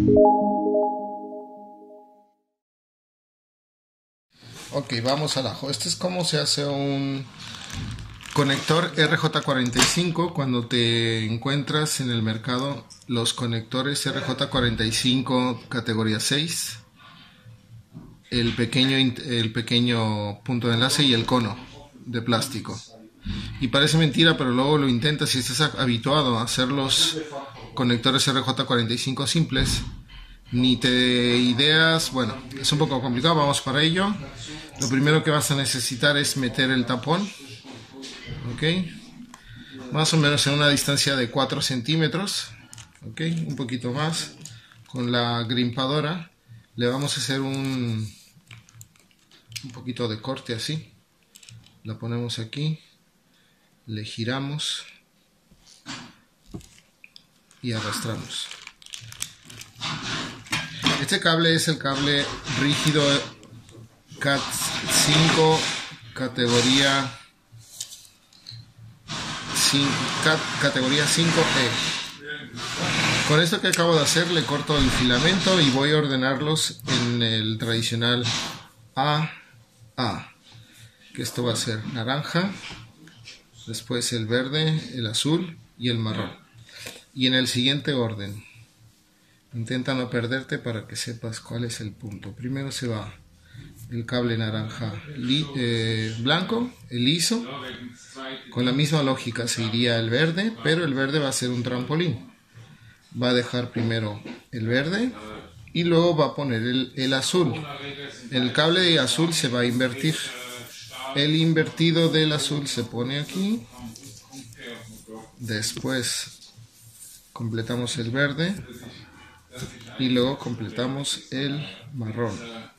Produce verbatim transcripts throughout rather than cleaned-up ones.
Ok, vamos al ajo. Este es cómo se hace un conector R J cuarenta y cinco cuando te encuentras en el mercado los conectores R J cuarenta y cinco categoría seis, el pequeño, el pequeño punto de enlace y el cono de plástico. Y parece mentira, pero luego lo intentas si estás habituado a hacer los conectores R J cuarenta y cinco simples, ni te ideas, bueno, es un poco complicado. Vamos para ello. Lo primero que vas a necesitar es meter el tapón, ok, más o menos en una distancia de cuatro centímetros, ok, un poquito más. Con la grimpadora le vamos a hacer un, un poquito de corte así, la ponemos aquí, le giramos y arrastramos. Este cable es el cable rígido CAT cinco categoría categoría cinco E. Con esto que acabo de hacer le corto el filamento y voy a ordenarlos en el tradicional A A, que esto va a ser naranja, después el verde, el azul y el marrón, y en el siguiente orden. Intenta no perderte para que sepas cuál es el punto. Primero se va el cable naranja eh, blanco, el liso. Con la misma lógica se iría el verde, pero el verde va a ser un trampolín. Va a dejar primero el verde y luego va a poner el, el azul. El cable de azul se va a invertir. El invertido del azul se pone aquí. Después completamos el verde y luego completamos el marrón,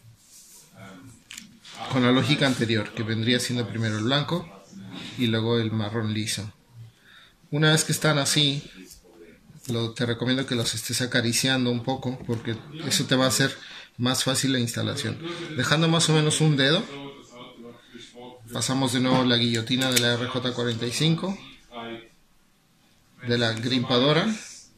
con la lógica anterior, que vendría siendo primero el blanco y luego el marrón liso. Una vez que están así, lo, te recomiendo que los estés acariciando un poco, porque eso te va a hacer más fácil la instalación. Dejando más o menos un dedo, pasamos de nuevo la guillotina de la R J cuarenta y cinco, de la grimpadora,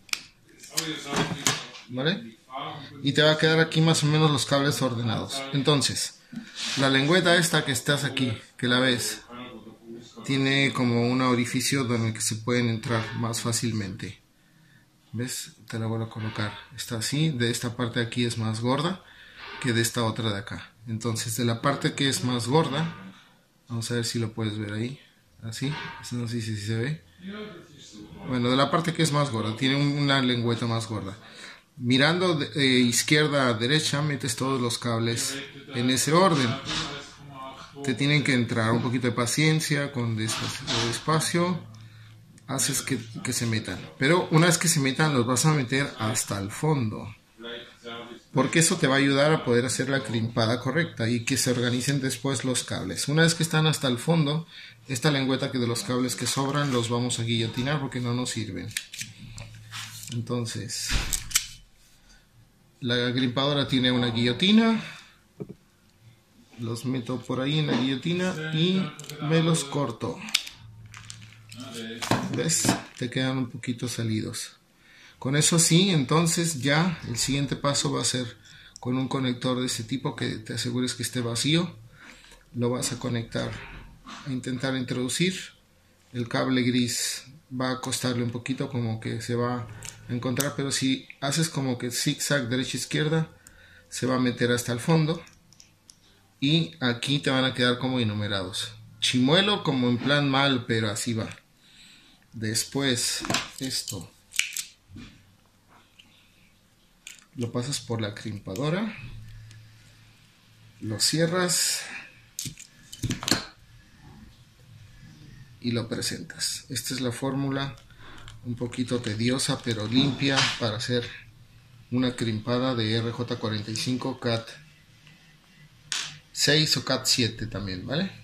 ¿vale? Y te va a quedar aquí más o menos los cables ordenados. Entonces, la lengüeta esta que estás aquí, que la ves, tiene como un orificio donde que se pueden entrar más fácilmente. ¿Ves? Te la vuelvo a colocar. Está así, de esta parte de aquí es más gorda que de esta otra de acá. Entonces, de la parte que es más gorda, vamos a ver si lo puedes ver ahí. Así, no sé si se ve. Bueno, de la parte que es más gorda, tiene una lengüeta más gorda. Mirando de eh, izquierda a derecha, metes todos los cables en ese orden. Te tienen que entrar un poquito de paciencia, con despacio, despacio haces que, que se metan. Pero una vez que se metan, los vas a meter hasta el fondo, porque eso te va a ayudar a poder hacer la crimpada correcta y que se organicen después los cables. Una vez que están hasta el fondo, esta lengüeta que de los cables que sobran los vamos a guillotinar porque no nos sirven. Entonces, la grimpadora tiene una guillotina, los meto por ahí en la guillotina y me los corto. ¿Ves? Te quedan un poquito salidos. Con eso sí, entonces ya el siguiente paso va a ser con un conector de ese tipo, que te asegures que esté vacío. Lo vas a conectar, a intentar introducir. El cable gris va a costarle un poquito, como que se va a encontrar, pero si haces como que zigzag derecha izquierda, se va a meter hasta el fondo y aquí te van a quedar como enumerados. Chimuelo como en plan mal, pero así va. Después esto lo pasas por la crimpadora, lo cierras y lo presentas. Esta es la fórmula, un poquito tediosa pero limpia, para hacer una crimpada de R J cuarenta y cinco CAT seis o CAT siete también, ¿vale?